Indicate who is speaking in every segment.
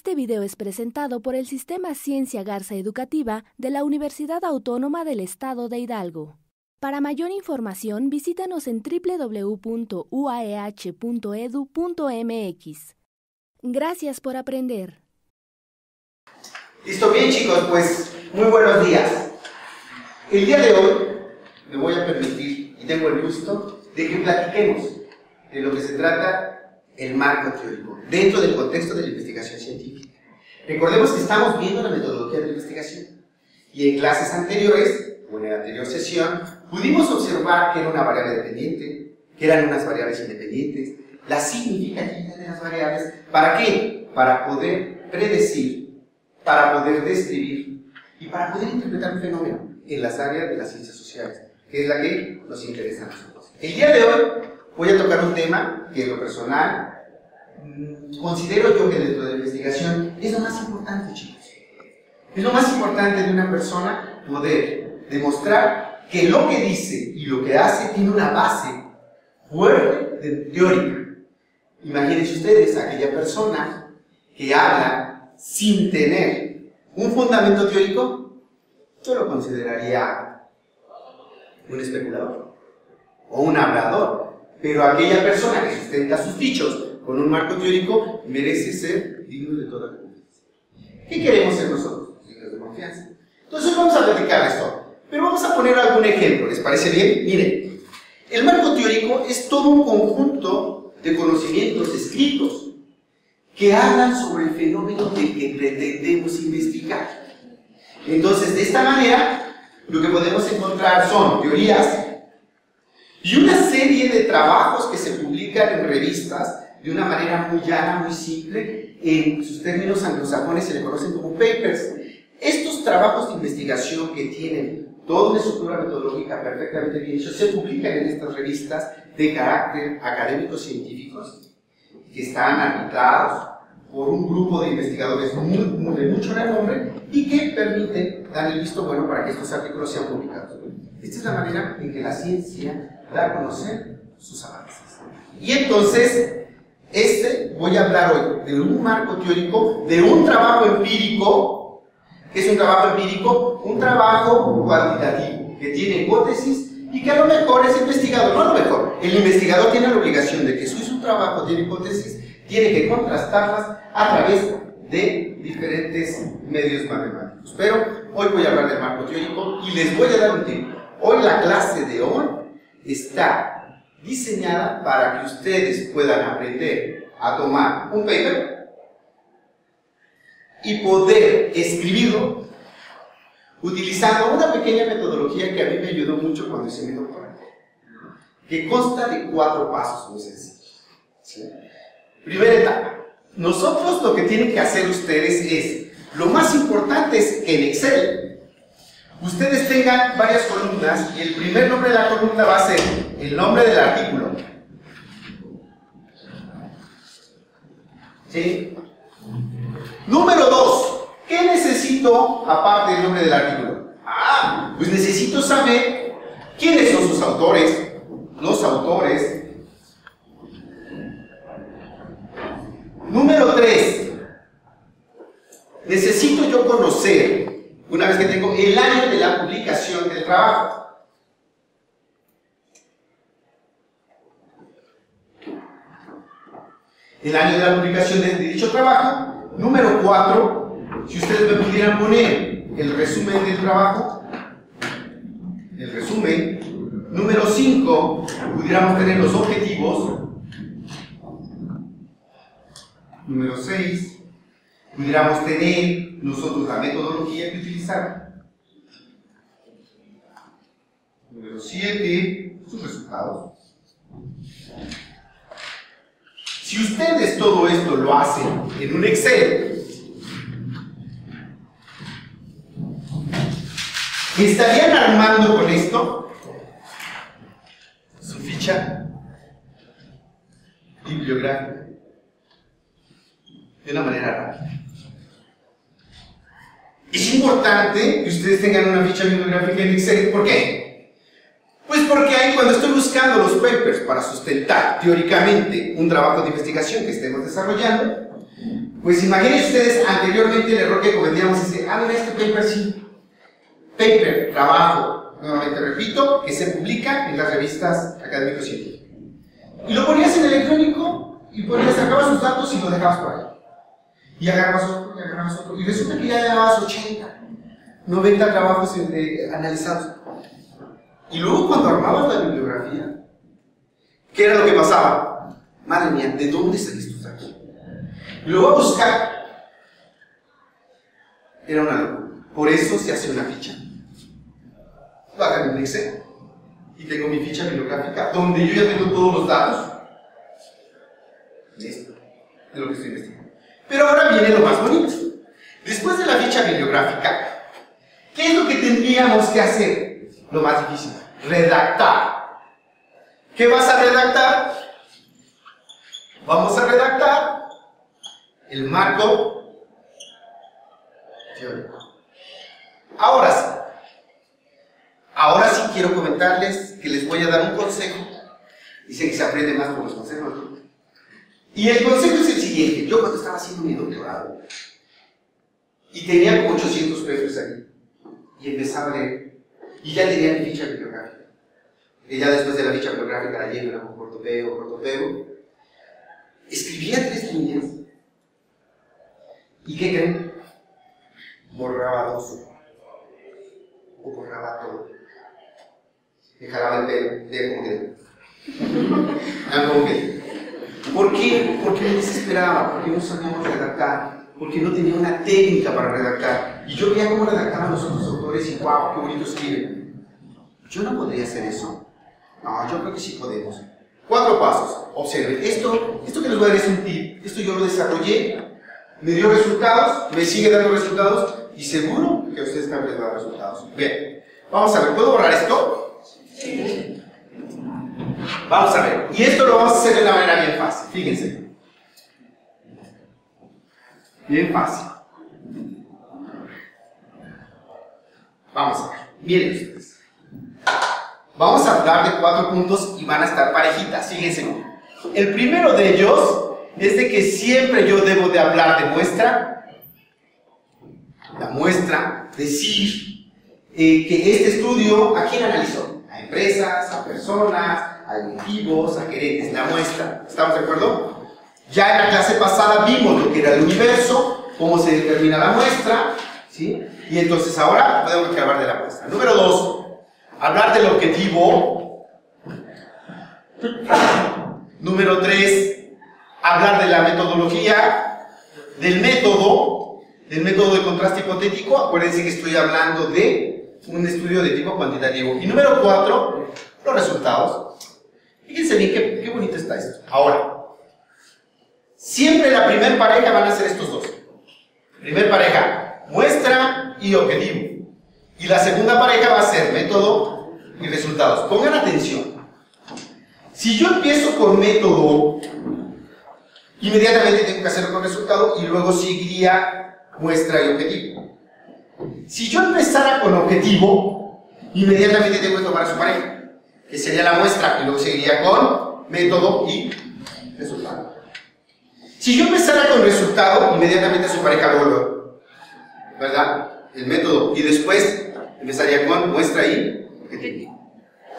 Speaker 1: Este video es presentado por el Sistema Ciencia Garza Educativa de la Universidad Autónoma del Estado de Hidalgo. Para mayor información, visítanos en www.uaeh.edu.mx. Gracias por aprender.
Speaker 2: Listo, bien chicos, pues muy buenos días. El día de hoy me voy a permitir, y tengo el gusto, de que platiquemos de lo que se trata el marco teórico, dentro del contexto de la investigación científica. Recordemos que estamos viendo la metodología de la investigación, y en clases anteriores, o en la anterior sesión, pudimos observar que era una variable dependiente, que eran unas variables independientes, la significatividad de las variables. ¿Para qué? Para poder predecir, para poder describir y para poder interpretar un fenómeno en las áreas de las ciencias sociales, que es la que nos interesa a nosotros. El día de hoy voy a tocar un tema que en lo personal considero yo que dentro de la investigación es lo más importante, chicos. Es lo más importante de una persona poder demostrar que lo que dice y lo que hace tiene una base fuerte teórica. Imagínense ustedes a aquella persona que habla sin tener un fundamento teórico, yo lo consideraría un especulador o un hablador. Pero aquella persona que sustenta sus dichos con un marco teórico merece ser digno de toda confianza. ¿Qué queremos ser nosotros? Dignos de confianza. Entonces vamos a platicar esto, pero vamos a poner algún ejemplo. ¿Les parece bien? Miren, el marco teórico es todo un conjunto de conocimientos escritos que hablan sobre el fenómeno del que pretendemos investigar. Entonces, de esta manera, lo que podemos encontrar son teorías y una serie de trabajos que se publican en revistas de una manera muy llana, muy simple. En sus términos anglosajones se le conocen como papers. Estos trabajos de investigación que tienen toda una estructura metodológica perfectamente bien hecha se publican en estas revistas de carácter académico-científicos que están arbitrados por un grupo de investigadores de mucho renombre y que permiten dar el visto bueno para que estos artículos sean publicados. Esta es la manera en que la ciencia da a conocer sus avances. Y entonces, voy a hablar hoy de un marco teórico, de un trabajo empírico. ¿Qué es un trabajo empírico? Un trabajo cuantitativo, que tiene hipótesis y que a lo mejor es investigado. No a lo mejor, el investigador tiene la obligación de que si su trabajo tiene hipótesis, tiene que contrastarlas a través de diferentes medios matemáticos. Pero hoy voy a hablar del marco teórico y les voy a dar un tip. Hoy la clase de hoy está diseñada para que ustedes puedan aprender a tomar un paper y poder escribirlo utilizando una pequeña metodología que a mí me ayudó mucho cuando hice mi doctorado, que consta de 4 pasos muy sencillos. ¿Sí? Primera etapa. Nosotros lo que tienen que hacer ustedes es, lo más importante es que en Excel ustedes tengan varias columnas y el primer nombre de la columna va a ser el nombre del artículo. ¿Sí? Número 2. ¿Qué necesito aparte del nombre del artículo? Pues necesito saber quiénes son sus autores, los autores. Número 3. Necesito yo conocer, una vez que tengo el año de la publicación del trabajo. El año de la publicación de dicho trabajo. Número 4, si ustedes me pudieran poner el resumen del trabajo, el resumen. Número 5, pudiéramos tener los objetivos. Número 6, pudiéramos tener nosotros la metodología que utilizar. Número 7, sus resultados. Si ustedes todo esto lo hacen en un Excel, ¿estarían armando con esto su ficha bibliográfica de una manera rápida? Es importante que ustedes tengan una ficha bibliográfica en Excel. ¿Por qué? Pues porque ahí, cuando estoy buscando los papers para sustentar teóricamente un trabajo de investigación que estemos desarrollando, Pues imaginen ustedes anteriormente el error que cometíamos es que, mira este paper sí. Paper, trabajo, nuevamente repito, que se publica en las revistas académicos científicos. Y lo ponías en electrónico y sacabas sus datos y lo dejabas por ahí. Y agarrabas otro, y agarrabas otro. Y resulta que ya llevabas 80, 90 trabajos analizados. Y luego cuando armabas la bibliografía, ¿qué era lo que pasaba? Madre mía, ¿de dónde saqué estos datos? Y luego a buscar. Era una locura. Por eso se hace una ficha. Lo hago en un Excel. Y tengo mi ficha bibliográfica, donde yo ya tengo todos los datos de esto, de lo que estoy investigando. Pero ahora viene lo más bonito. Después de la ficha bibliográfica, ¿qué es lo que tendríamos que hacer? Lo más difícil, redactar. ¿Qué vas a redactar? Vamos a redactar el marco teórico. Ahora sí quiero comentarles que les voy a dar un consejo. Dicen que se aprende más por los consejos, ¿no? Y el consejo es el siguiente. Yo cuando estaba haciendo mi doctorado y tenía como 800 papers ahí y empezaba a leer y ya tenía mi ficha bibliográfica. Y ya después de la ficha bibliográfica la llevo, la cortopego. Escribía 3 líneas y ¿qué creen? Borraba 2 o borraba todo. Me jalaba el pelo, como que. ¿Por qué? Porque me desesperaba, porque no sabíamos redactar, porque no tenía una técnica para redactar. Y yo veía cómo redactaban los otros autores y ¡wow! ¡Qué bonito escriben! Yo no podría hacer eso. No, yo creo que sí podemos. 4 pasos. Observen. Esto que les voy a dar es un tip. Esto yo lo desarrollé, me dio resultados, me sigue dando resultados y seguro que a ustedes también les va a dar resultados. Bien, vamos a ver. ¿Puedo borrar esto? Sí. Vamos a ver. Y esto lo vamos a hacer de una manera bien fácil. Fíjense. Bien fácil. Vamos a ver. Miren ustedes. Vamos a hablar de 4 puntos y van a estar parejitas. Fíjense. El primero de ellos es de que siempre yo debo de hablar de muestra. La muestra, decir que este estudio, ¿a quién analizó? A empresas, a personas, a directivos, a gerentes, la muestra. ¿Estamos de acuerdo? Ya en la clase pasada vimos lo que era el universo, cómo se determina la muestra, ¿sí? Y entonces ahora podemos hablar de la muestra. Número 2, hablar del objetivo. Número 3, hablar de la metodología, del método de contraste hipotético. Acuérdense que estoy hablando de un estudio de tipo cuantitativo. Y número 4, los resultados. Fíjense bien qué bonito está esto. Ahora, siempre la primer pareja van a ser estos dos. Primer pareja, muestra y objetivo. Y la segunda pareja va a ser método y resultados. Pongan atención. Si yo empiezo con método, inmediatamente tengo que hacerlo con resultado y luego seguiría muestra y objetivo. Si yo empezara con objetivo, inmediatamente tengo que tomar a su pareja, que sería la muestra, y luego seguiría con método y resultado. Si yo empezara con resultado, inmediatamente a su pareja luego, ¿verdad? El método, y después empezaría con muestra y objetivo.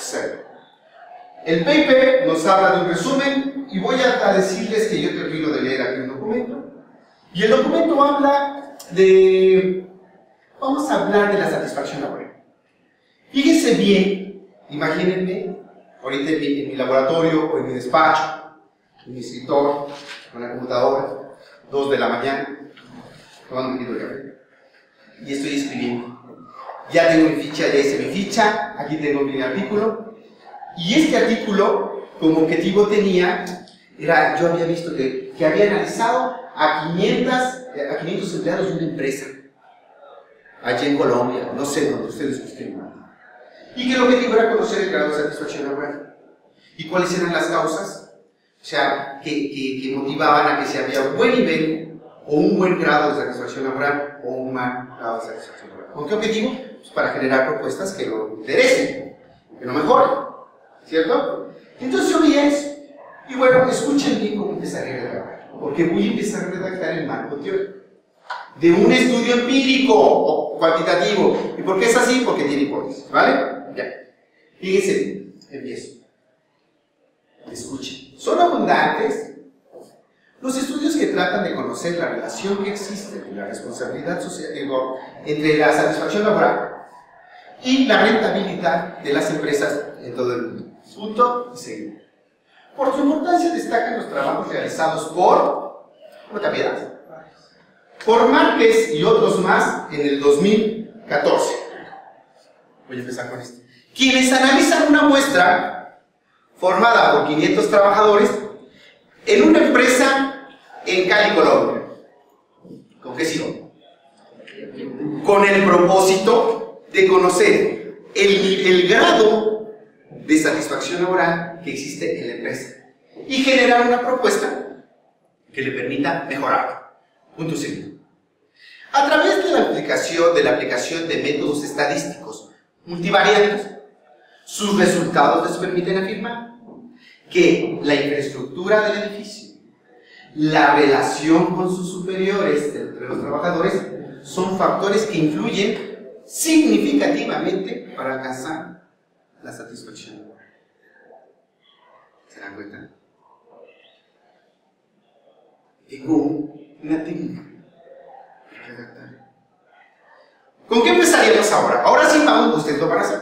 Speaker 2: El paper nos habla de un resumen, y voy a decirles que yo termino de leer aquí un documento, y el documento habla de... Vamos a hablar de la satisfacción laboral. Fíjense bien, imagínense, ahorita en mi laboratorio o en mi despacho, en mi escritorio, con la computadora, 2 de la mañana, tomando un litro de café, y estoy escribiendo. Ya tengo mi ficha, ya hice mi ficha, aquí tengo mi artículo, y este artículo, como objetivo tenía, yo había visto que había analizado a 500 empleados de una empresa, allí en Colombia, no sé dónde, ustedes busquen. Y que el objetivo era conocer el grado de satisfacción laboral. ¿Y cuáles eran las causas? O sea, que motivaban a que si había un buen nivel o un buen grado de satisfacción laboral o un mal grado de satisfacción laboral. ¿Con qué objetivo? Pues para generar propuestas que lo interesen, que lo mejoren, ¿cierto? Entonces yo vi eso y bueno, escuchen bien cómo empezaré a redactar, porque voy a empezar a redactar el marco teórico de un estudio empírico o cuantitativo. ¿Y por qué es así? Porque tiene hipótesis, ¿vale? Ya. Fíjense, empiezo. Escuchen. Son abundantes los estudios que tratan de conocer la relación que existe entre la responsabilidad social, entre la satisfacción laboral y la rentabilidad de las empresas en todo el mundo. Punto y seguido. Por su importancia destacan los trabajos realizados por Piedad, por Márquez y otros más en el 2014. Voy a empezar con esto. Quienes analizan una muestra formada por 500 trabajadores en una empresa en Cali, Colombia. ¿Con qué sigo? Con el propósito de conocer el grado de satisfacción laboral que existe en la empresa y generar una propuesta que le permita mejorar. Punto seguido. A través de la aplicación de métodos estadísticos multivariados, sus resultados les permiten afirmar que la infraestructura del edificio, la relación con sus superiores entre los trabajadores, son factores que influyen significativamente para alcanzar la satisfacción laboral. ¿Se dan cuenta? Tengo una técnica para redactar. ¿Con qué empezaríamos ahora? Ahora sí vamos, ustedes lo van a hacer.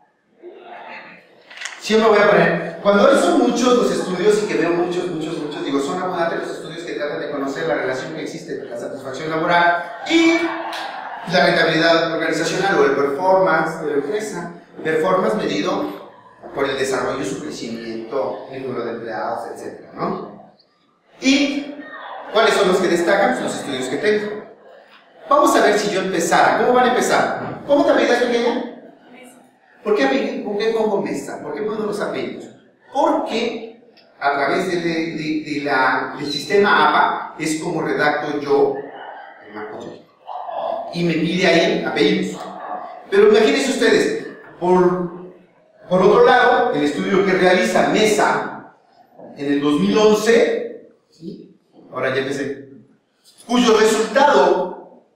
Speaker 2: Siempre voy a poner, cuando son muchos los estudios y que veo muchos, digo, son abundantes los estudios que tratan de conocer la relación que existe entre la satisfacción laboral y la rentabilidad organizacional o el performance de la empresa. Performance medido por el desarrollo, su crecimiento, el número de empleados, etc., ¿no? ¿Y cuáles son los que destacan? Los estudios que tengo. Vamos a ver si yo empezara. ¿Cómo van a empezar? ¿Cómo te apellidas, pequeña? ¿Por qué pongo Mesa? ¿Por qué pongo los apellidos? Porque a través del sistema APA es como redacto yo el marco teórico. Y me pide ahí apellidos. Pero imagínense ustedes, por otro lado, el estudio que realiza Mesa en el 2011, ¿sí? Ahora ya empecé, cuyo resultado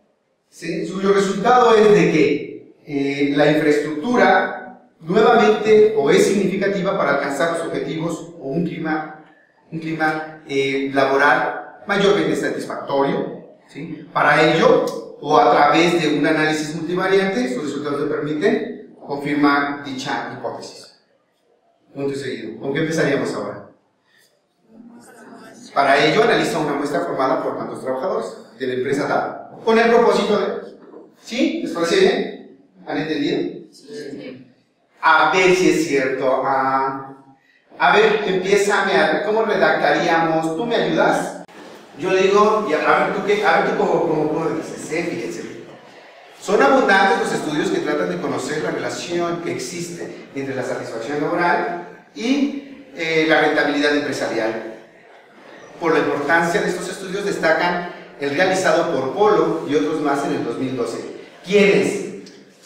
Speaker 2: es de que la infraestructura nuevamente o es significativa para alcanzar los objetivos o un clima laboral mayormente satisfactorio, ¿sí? Para ello, o a través de un análisis multivariante, sus resultados le permiten confirmar dicha hipótesis. Punto y seguido. ¿Con qué empezaríamos ahora? Para ello, analiza una muestra formada por cuántos trabajadores de la empresa tal, con el propósito de... ¿Sí? ¿Les parece bien? ¿Han entendido? Sí. A ver si es cierto. A ver, empiézame a ver cómo redactaríamos. ¿Tú me ayudas? Yo le digo, y a ver tú cómo dices, fíjense. Son abundantes los estudios que tratan de conocer la relación que existe entre la satisfacción laboral y la rentabilidad empresarial. Por la importancia de estos estudios destacan el realizado por Polo y otros más en el 2012, quienes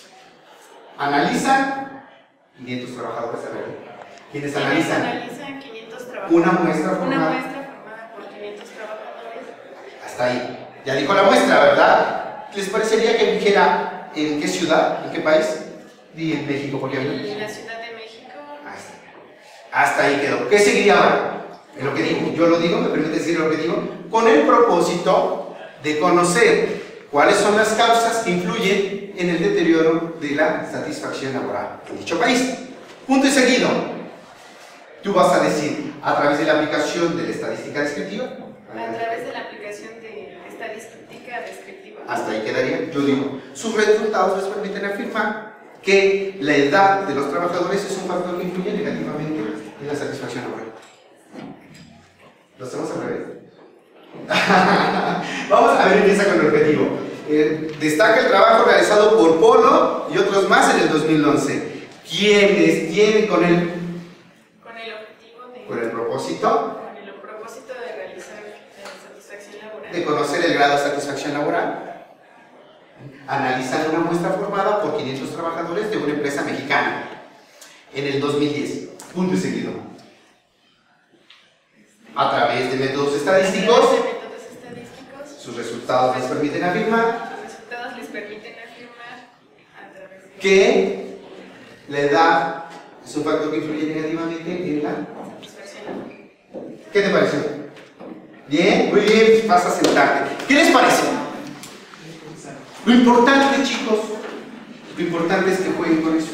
Speaker 2: analizan 500 trabajadores, quienes analizan
Speaker 1: 500 trabajadores,
Speaker 2: una muestra
Speaker 1: formada por 500 trabajadores.
Speaker 2: Hasta ahí. Ya dijo la muestra, ¿verdad? ¿Les parecería que dijera en qué ciudad, en qué país? Y en México, por ejemplo.
Speaker 1: En la Ciudad de México.
Speaker 2: Hasta ahí quedó. ¿Qué seguiría ahora? En lo que digo. Yo lo digo, me permite decir lo que digo, con el propósito de conocer cuáles son las causas que influyen en el deterioro de la satisfacción laboral en dicho país. Punto y seguido. Tú vas a decir, a través de la aplicación de la estadística descriptiva.
Speaker 1: A través de la aplicación de estadística descriptiva.
Speaker 2: Hasta ahí quedaría. Yo digo, sus resultados les permiten afirmar que la edad de los trabajadores es un factor que influye negativamente en la satisfacción laboral. ¿Lo hacemos al revés? Vamos a ver, empieza con el objetivo. Destaca el trabajo realizado por Polo y otros más en el 2011. ¿Quiénes tienen con el objetivo de... Con el propósito
Speaker 1: de realizar la satisfacción laboral.
Speaker 2: De conocer el grado de satisfacción laboral. Analizan una muestra formada por 500 trabajadores de una empresa mexicana en el 2010. Punto y seguido. A través de métodos estadísticos, sus resultados les permiten afirmar que la edad es un factor que influye negativamente en la satisfacción. ¿Qué te pareció? Bien, muy bien, vas a sentarte. ¿Qué les parece? Lo importante, chicos, lo importante es que jueguen con eso.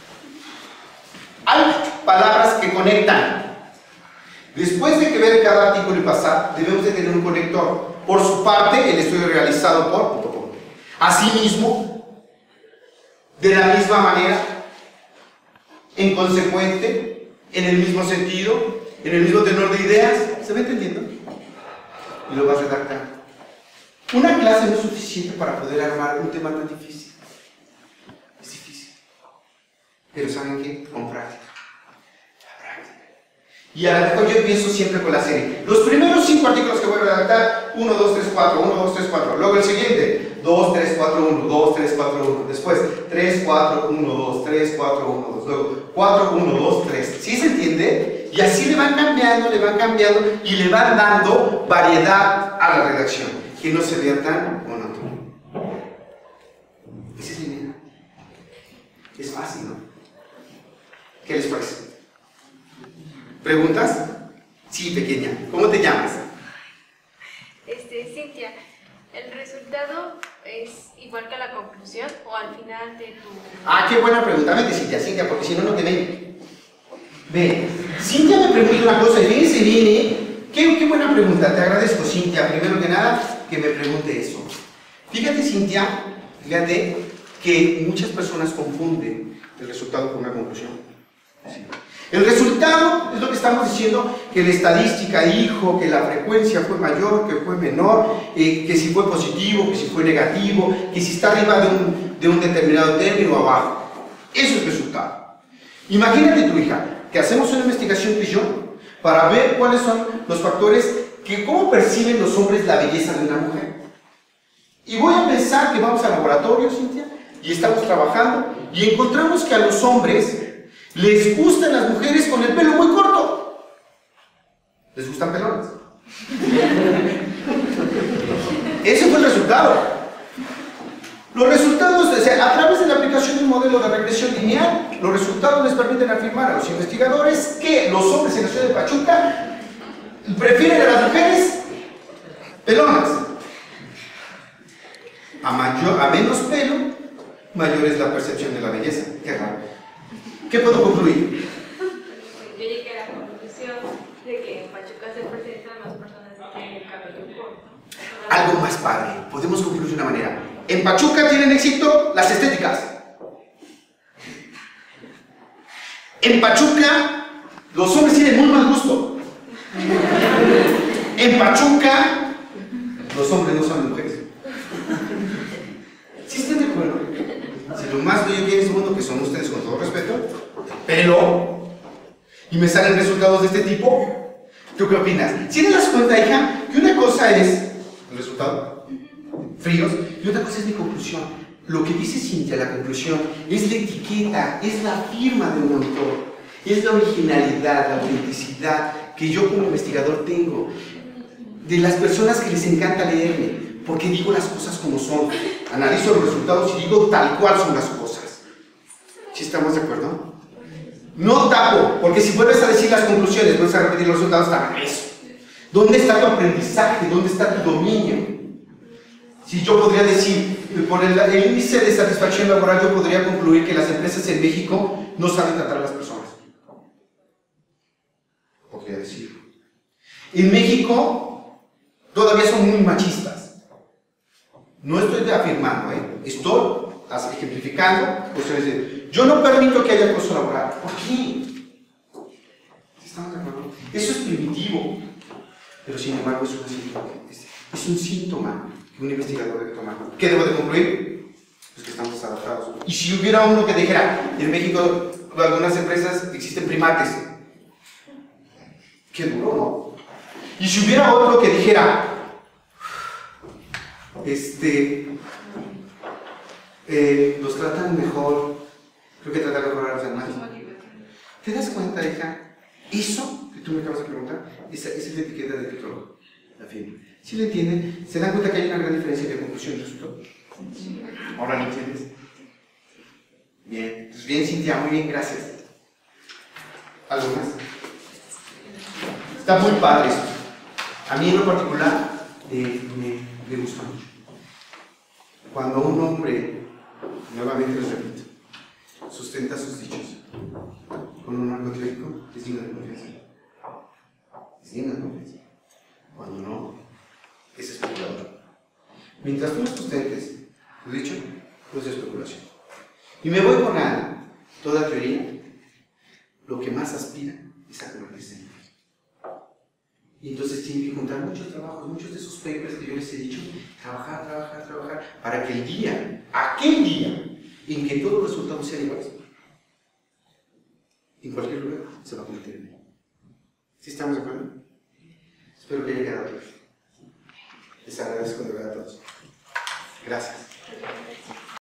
Speaker 2: Hay palabras que conectan. Después de que ver cada artículo y pasar, debemos de tener un conector. Por su parte, el estudio realizado por asimismo, de la misma manera, en consecuente, en el mismo sentido, en el mismo tenor de ideas. ¿Se va entendiendo? Y lo vas redactando. Una clase no es suficiente para poder armar un tema tan difícil. Es difícil. Pero ¿saben qué? Con práctica. La práctica. Y a lo mejor yo empiezo siempre con la serie. Los primeros 5 artículos que voy a redactar, 1, 2, 3, 4, 1, 2, 3, 4. Luego el siguiente, 2, 3, 4, 1, 2, 3, 4, 1. Después, 3, 4, 1, 2, 3, 4, 1, 2. Luego, 4, 1, 2, 3. ¿Sí se entiende? Y así le van cambiando y le van dando variedad a la redacción. Que no se vea tan monótono. Esa es la idea. Es fácil, ¿no? ¿Qué les parece? ¿Preguntas? Sí, pequeña. ¿Cómo te llamas?
Speaker 3: Cintia, ¿el resultado es igual que la conclusión o al final de tu...?
Speaker 2: Ah, qué buena pregunta. Vete, Cintia, porque si no, no te ven. Ve, Cintia me pregunta una cosa y viene. Qué buena pregunta. Te agradezco, Cintia. Primero que nada, que me pregunte eso. Fíjate, Cintia, que muchas personas confunden el resultado con una conclusión. Sí. El resultado es lo que estamos diciendo, que la estadística dijo que la frecuencia fue mayor, que fue menor, que si fue positivo, que si fue negativo, que si está arriba de un determinado término o abajo. Eso es el resultado. Imagínate tu hija, que hacemos una investigación tú y yo para ver cuáles son los factores que cómo perciben los hombres la belleza de una mujer. Y voy a pensar que vamos al laboratorio, Cintia, y estamos trabajando y encontramos que a los hombres les gustan las mujeres con el pelo muy corto. ¿Les gustan pelones? Ese fue el resultado. Los resultados, o sea, a través de la aplicación de un modelo de regresión lineal, los resultados les permiten afirmar a los investigadores que los hombres en la ciudad de Pachuca prefieren a las mujeres pelonas. A menos pelo, mayor es la percepción de la belleza. Qué raro. ¿Qué puedo concluir?
Speaker 3: Yo llegué a la conclusión de que en Pachuca se presentan más personas que tienen el cabello corto.
Speaker 2: Algo más padre. Podemos concluir de una manera. En Pachuca tienen éxito las estéticas. En Pachuca los hombres tienen muy mal gusto. En Pachuca los hombres no son mujeres. ¿Sí están de acuerdo? Si lo más bello que hay en este mundo, que son ustedes con todo respeto, pero, y me salen resultados de este tipo, ¿tú qué opinas? ¿Sí te das cuenta, hija, que una cosa es el resultado, fríos, y otra cosa es mi conclusión? Lo que dice Cintia, la conclusión, es la etiqueta, es la firma de un autor, es la originalidad, la autenticidad que yo como investigador tengo, de las personas que les encanta leerme, porque digo las cosas como son, analizo los resultados y digo tal cual son las cosas. ¿Sí estamos de acuerdo? No tapo, porque si vuelves a decir las conclusiones, vuelves a repetir los resultados, está eso. ¿Dónde está tu aprendizaje? ¿Dónde está tu dominio? Si yo podría decir, por el índice de satisfacción laboral, yo podría concluir que las empresas en México no saben tratar a las personas. Podría decirlo. En México todavía son muy machistas. No estoy afirmando, estoy ejemplificando cuestiones de... Yo no permito que haya acoso laboral. ¿Por qué? ¿Estamos de acuerdo? Eso es primitivo, pero sin embargo es un síntoma que un investigador debe tomar. ¿Qué debo de concluir? Pues que estamos adaptados. Y si hubiera uno que dijera, en México, en algunas empresas existen primates. Qué duro, ¿no? Y si hubiera otro que dijera, los tratan mejor, creo que tratan mejor a los animales. ¿Te das cuenta, hija? Eso que tú me acabas de preguntar, esa es la etiqueta de tu trabajo, la firma. Si lo entienden, se dan cuenta que hay una gran diferencia de conclusión y resultado. ¿Ahora lo entiendes? Bien, pues bien, Cintia, muy bien, gracias. ¿Algo más? Está muy padre esto. A mí en lo particular me gusta mucho. Cuando un hombre, nuevamente les repito, sustenta sus dichos con un marco teórico, es digno de confianza. Es digno de confianza. Cuando no, es especulador. Mientras tú sustentes tu dicho, pues es especulación. Y me voy con toda teoría, lo que más aspira es a convertirse en Dios. Y entonces tienen que juntar muchos trabajos, muchos de esos papers que yo les he dicho, trabajar, para que el día, aquel día, en que todos los resultados sean iguales, en cualquier lugar se va a convertir en él. ¿Sí estamos de acuerdo? Espero que haya quedado claro. Les agradezco de verdad a todos. Gracias.